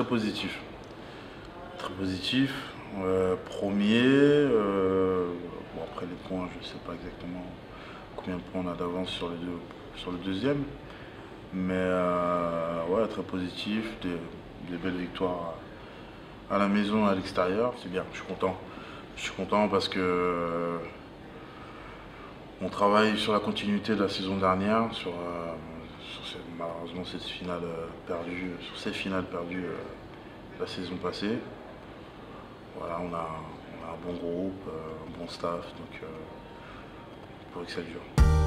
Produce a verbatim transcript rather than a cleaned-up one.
positif. Très positif. Euh, premier, euh, bon après les points, je ne sais pas exactement combien de points on a d'avance sur, les deux, sur le deuxième. Mais euh, ouais, très positif, des, des belles victoires à la maison et à l'extérieur. C'est bien, je suis content. Je suis content parce que euh, on travaille sur la continuité de la saison dernière, sur, euh, sur cette, malheureusement cette finale euh, perdue, sur ces finales perdues euh, la saison passée. Voilà, on a, on a un bon groupe, euh, un bon staff, donc euh, pour que ça dure.